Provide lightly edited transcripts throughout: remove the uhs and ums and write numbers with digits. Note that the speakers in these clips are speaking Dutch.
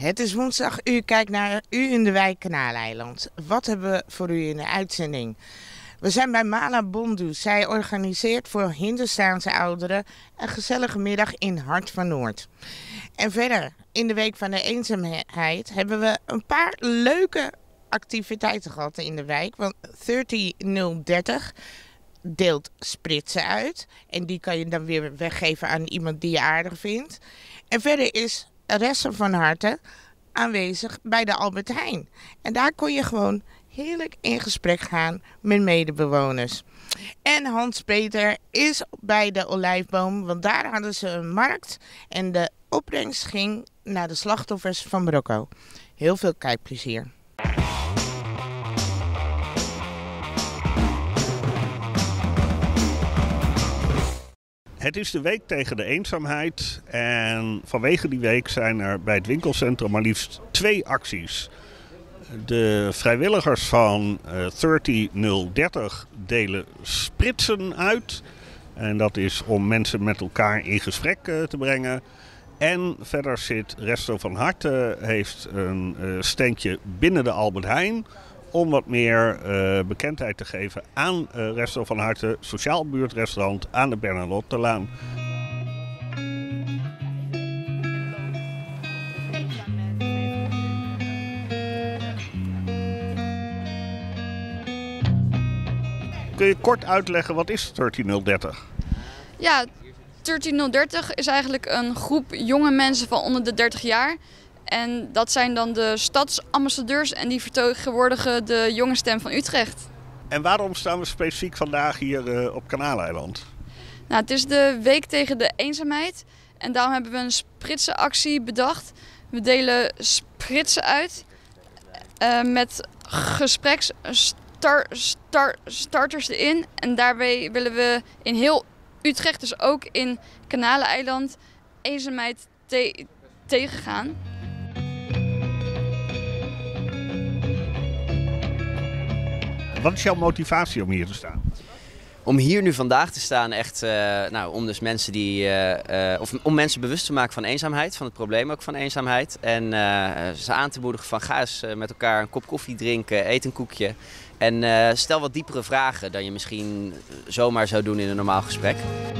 Het is woensdag, u kijkt naar U in de Wijk Kanaaleiland. Wat hebben we voor u in de uitzending? We zijn bij Mala Bondu. Zij organiseert voor Hindoestaanse ouderen een gezellige middag in Hart van Noord. En verder, in de Week van de Eenzaamheid hebben we een paar leuke activiteiten gehad in de wijk. Want 30030 deelt spritsen uit. En die kan je dan weer weggeven aan iemand die je aardig vindt. En verder is Rester van Harte aanwezig bij de Albert Heijn. En daar kon je gewoon heerlijk in gesprek gaan met medebewoners. En Hans-Peter is bij de Olijfboom, want daar hadden ze een markt. En de opbrengst ging naar de slachtoffers van Marokko. Heel veel kijkplezier. Het is de week tegen de eenzaamheid en vanwege die week zijn er bij het winkelcentrum maar liefst 2 acties. De vrijwilligers van 30030 delen spritsen uit. En dat is om mensen met elkaar in gesprek te brengen. En verder zit Resto van Harte, heeft een steentje binnen de Albert Heijn. Om wat meer bekendheid te geven aan Resto van Harte, sociaal buurtrestaurant aan de Bernadottelaan. Kun je kort uitleggen, wat is 30030? Ja, 30030 is eigenlijk een groep jonge mensen van onder de 30 jaar. En dat zijn dan de stadsambassadeurs en die vertegenwoordigen de jonge stem van Utrecht. En waarom staan we specifiek vandaag hier op Kanaaleiland? Nou, het is de week tegen de eenzaamheid en daarom hebben we een spritsenactie bedacht. We delen spritsen uit met gespreksstarters erin. En daarbij willen we in heel Utrecht, dus ook in Kanaaleiland, eenzaamheid tegengaan. Wat is jouw motivatie om hier te staan? Om hier nu vandaag te staan, echt om dus mensen om mensen bewust te maken van eenzaamheid, van het probleem ook van eenzaamheid. En ze aan te moedigen van ga eens met elkaar een kop koffie drinken, eet een koekje. En stel wat diepere vragen dan je misschien zomaar zou doen in een normaal gesprek.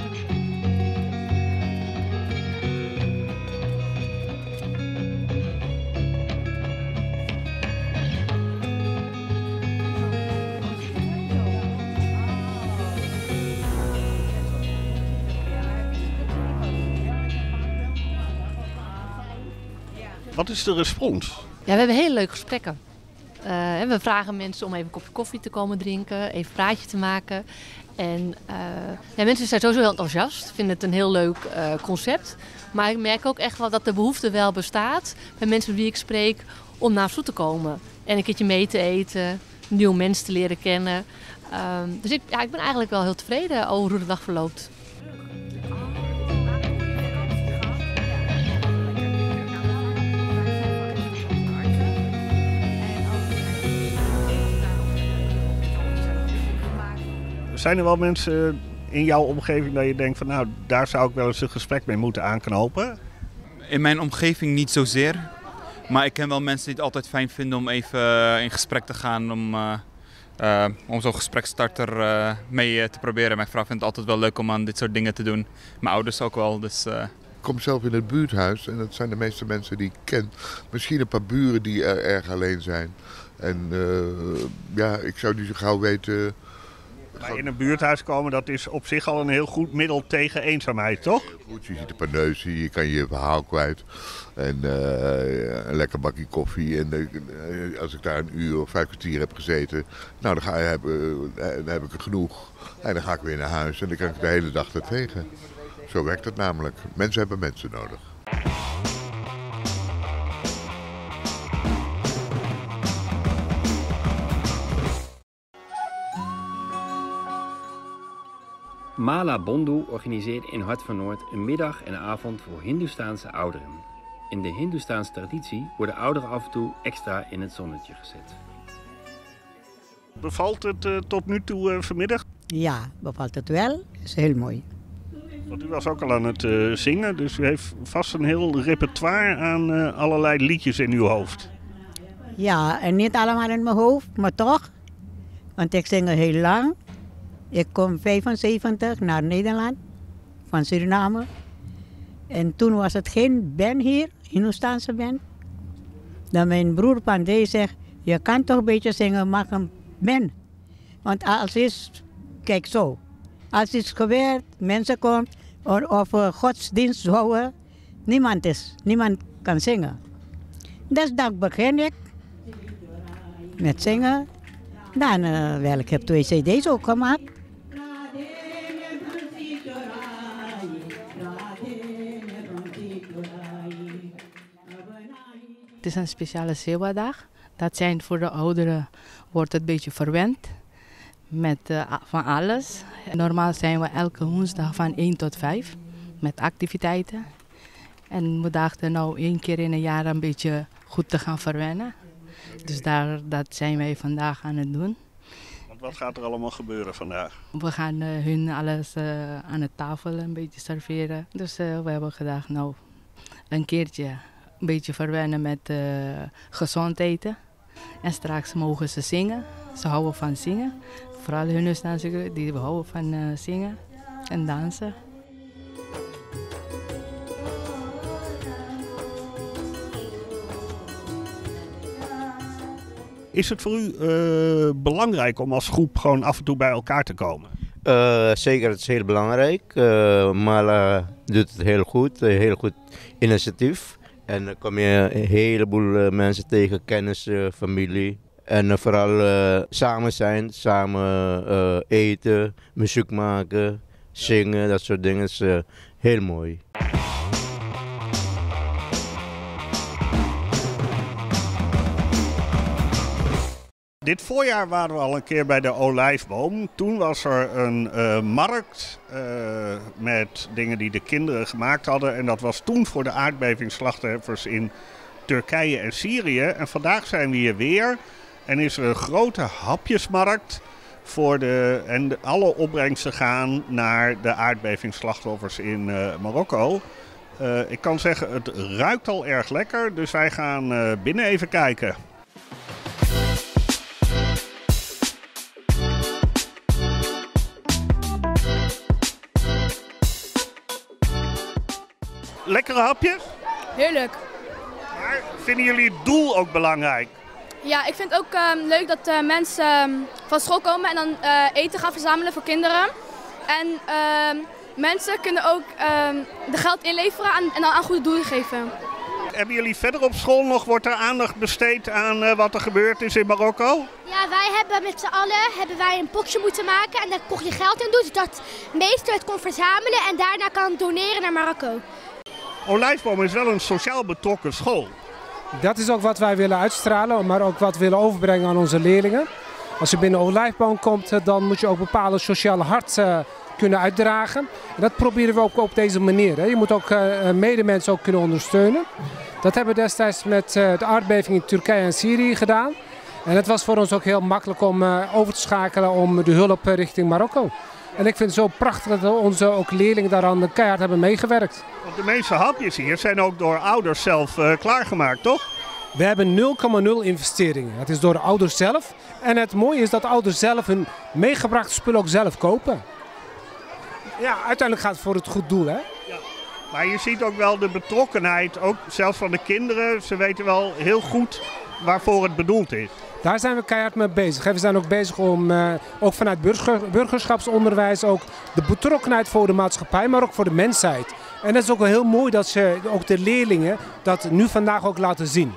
Wat is de respons? Ja, we hebben hele leuke gesprekken. We vragen mensen om even een kopje koffie te komen drinken, even een praatje te maken. En mensen zijn sowieso heel enthousiast, vinden het een heel leuk concept. Maar ik merk ook echt wel dat de behoefte wel bestaat bij mensen met wie ik spreek om naar ons toe te komen. En een keertje mee te eten, nieuwe mensen te leren kennen. Dus ik ben eigenlijk wel heel tevreden over hoe de dag verloopt. Zijn er wel mensen in jouw omgeving dat je denkt van nou, daar zou ik wel eens een gesprek mee moeten aanknopen? In mijn omgeving niet zozeer. Maar ik ken wel mensen die het altijd fijn vinden om even in gesprek te gaan. Om zo'n gesprekstarter mee te proberen. Mijn vrouw vindt het altijd wel leuk om aan dit soort dingen te doen. Mijn ouders ook wel. Dus, Ik kom zelf in het buurthuis en dat zijn de meeste mensen die ik ken. Misschien een paar buren die erg alleen zijn. En ik zou niet zo gauw weten. Maar in een buurthuis komen, dat is op zich al een heel goed middel tegen eenzaamheid, toch? Goed, je ziet een paar neuzen, je kan je verhaal kwijt. En een lekker bakje koffie. En als ik daar een uur of 5 kwartier heb gezeten, nou, dan heb ik er genoeg. En dan ga ik weer naar huis en dan kan ik de hele dag er tegen. Zo werkt het namelijk. Mensen hebben mensen nodig. Mala Bondu organiseert in Hart van Noord een middag en avond voor Hindoestaanse ouderen. In de Hindoestaanse traditie worden ouderen af en toe extra in het zonnetje gezet. Bevalt het tot nu toe vanmiddag? Ja, bevalt het wel. Is heel mooi. Want u was ook al aan het zingen, dus u heeft vast een heel repertoire aan allerlei liedjes in uw hoofd. Ja, en niet allemaal in mijn hoofd, maar toch. Want ik zing al heel lang. Ik kom 75 naar Nederland, van Suriname. En toen was het geen band hier, Hindoestaanse band. Dan mijn broer Pandey zegt, je kan toch een beetje zingen, maak een band. Want als is, kijk zo, als is gebeurd, mensen komen of godsdienst houden, niemand kan zingen. Dus dan begin ik met zingen. Dan ik heb 2 cd's ook gemaakt. Het is een speciale Sewa-dag. Dat zijn voor de ouderen, wordt het een beetje verwend met van alles. Normaal zijn we elke woensdag van 1 tot 5 met activiteiten. En we dachten nou 1 keer in een jaar een beetje goed te gaan verwennen. Dus dat zijn wij vandaag aan het doen. Want wat gaat er allemaal gebeuren vandaag? We gaan hun alles aan de tafel een beetje serveren. Dus we hebben gedacht nou een keertje een beetje verwennen met gezond eten. En straks mogen ze zingen. Ze houden van zingen. Vooral Hindoestaanse, die houden van zingen en dansen. Is het voor u belangrijk om als groep gewoon af en toe bij elkaar te komen? Zeker, het is heel belangrijk. Mala doet het heel goed initiatief. En dan kom je een heleboel mensen tegen, kennis, familie. En vooral samen zijn, samen eten, muziek maken, zingen, dat soort dingen is heel mooi. Dit voorjaar waren we al een keer bij de Olijfboom. Toen was er een markt met dingen die de kinderen gemaakt hadden. En dat was toen voor de aardbevingsslachtoffers in Turkije en Syrië. En vandaag zijn we hier weer. En is er een grote hapjesmarkt voor alle opbrengsten gaan naar de aardbevingsslachtoffers in Marokko. Ik kan zeggen, het ruikt al erg lekker. Dus wij gaan binnen even kijken. Lekkere hapjes? Heerlijk. Maar vinden jullie het doel ook belangrijk? Ja, ik vind het ook leuk dat mensen van school komen en dan eten gaan verzamelen voor kinderen. En mensen kunnen ook de geld inleveren en dan aan goede doelen geven. Hebben jullie verder op school nog, wordt er aandacht besteed aan wat er gebeurd is in Marokko? Ja, wij hebben met z'n allen een potje moeten maken en daar kocht je geld in doen, zodat de meester het kon verzamelen en daarna kan doneren naar Marokko. Olijfboom is wel een sociaal betrokken school. Dat is ook wat wij willen uitstralen, maar ook wat we willen overbrengen aan onze leerlingen. Als je binnen Olijfboom komt, dan moet je ook bepaalde sociale hart kunnen uitdragen. En dat proberen we ook op deze manier. Hè. Je moet ook medemensen ook kunnen ondersteunen. Dat hebben we destijds met de aardbeving in Turkije en Syrië gedaan. En het was voor ons ook heel makkelijk om over te schakelen om de hulp richting Marokko. En ik vind het zo prachtig dat onze ook leerlingen daaraan keihard hebben meegewerkt. Want de meeste hapjes hier zijn ook door ouders zelf klaargemaakt, toch? We hebben 0,0 investeringen. Het is door de ouders zelf. En het mooie is dat de ouders zelf hun meegebrachte spullen ook zelf kopen. Ja, uiteindelijk gaat het voor het goed doel, hè? Ja. Maar je ziet ook wel de betrokkenheid, ook zelfs van de kinderen. Ze weten wel heel goed waarvoor het bedoeld is. Daar zijn we keihard mee bezig. We zijn ook bezig om, ook vanuit burgerschapsonderwijs, ook de betrokkenheid voor de maatschappij, maar ook voor de mensheid. En dat is ook wel heel mooi dat ze, ook de leerlingen, dat nu vandaag ook laten zien.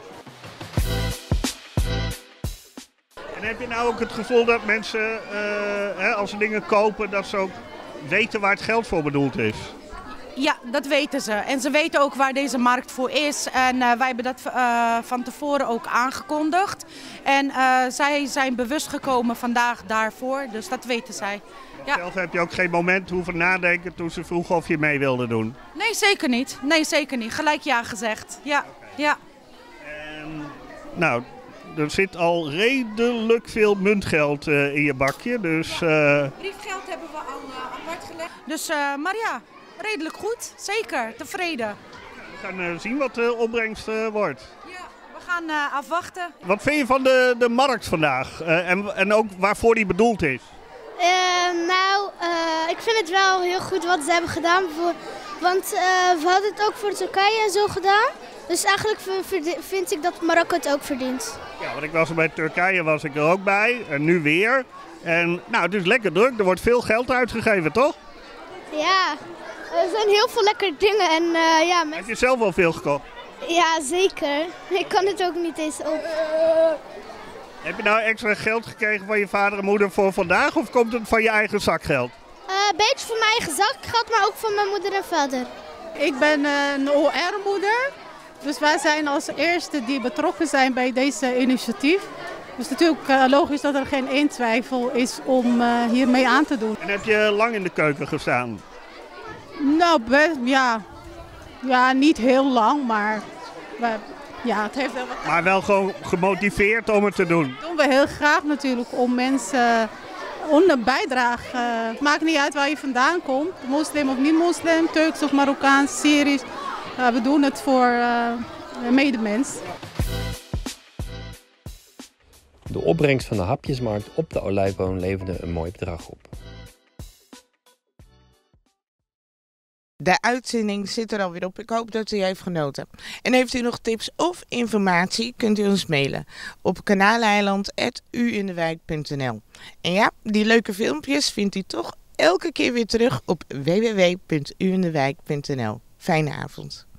En heb je nou ook het gevoel dat mensen, als ze dingen kopen, dat ze ook weten waar het geld voor bedoeld is? Ja, dat weten ze. En ze weten ook waar deze markt voor is. En wij hebben dat van tevoren ook aangekondigd. En zij zijn bewust gekomen vandaag daarvoor, dus dat weten zij. Ja. Zelf heb je ook geen moment hoeven nadenken toen ze vroegen of je mee wilde doen? Nee, zeker niet. Nee, zeker niet. Gelijk ja gezegd. Ja. Ja. En, nou, er zit al redelijk veel muntgeld in je bakje, dus... Briefgeld hebben we al apart gelegd. Dus, maar ja, redelijk goed. Zeker, tevreden. We gaan zien wat de opbrengst wordt. We gaan afwachten. Wat vind je van de markt vandaag en ook waarvoor die bedoeld is? Ik vind het wel heel goed wat ze hebben gedaan. Want we hadden het ook voor Turkije en zo gedaan. Dus eigenlijk vind ik dat Marokko het ook verdient. Ja, want ik was er bij Turkije was ik er ook bij en nu weer. En nou, het is lekker druk. Er wordt veel geld uitgegeven, toch? Ja, er zijn heel veel lekkere dingen. En, Heb je zelf wel veel gekocht? Ja, zeker. Ik kan het ook niet eens op. Heb je nou extra geld gekregen van je vader en moeder voor vandaag of komt het van je eigen zakgeld? Een beetje van mijn eigen zakgeld, maar ook van mijn moeder en vader. Ik ben een OR-moeder, dus wij zijn als eerste die betrokken zijn bij deze initiatief. Dus natuurlijk logisch dat er geen één twijfel is om hiermee aan te doen. En heb je lang in de keuken gestaan? Nou, ja, niet heel lang, maar ja, het heeft wel wat. Maar wel gewoon gemotiveerd om het te doen? Dat doen we heel graag natuurlijk, om mensen een bijdrage. Het maakt niet uit waar je vandaan komt, moslim of niet moslim, Turks of Marokkaans, Syrisch. We doen het voor medemens. De opbrengst van de hapjesmarkt op de olijfboom leverde een mooi bedrag op. De uitzending zit er alweer op. Ik hoop dat u heeft genoten. En heeft u nog tips of informatie, kunt u ons mailen op kanaaleiland@uindewijk.nl. En ja, die leuke filmpjes vindt u toch elke keer weer terug op www.uindewijk.nl. Fijne avond.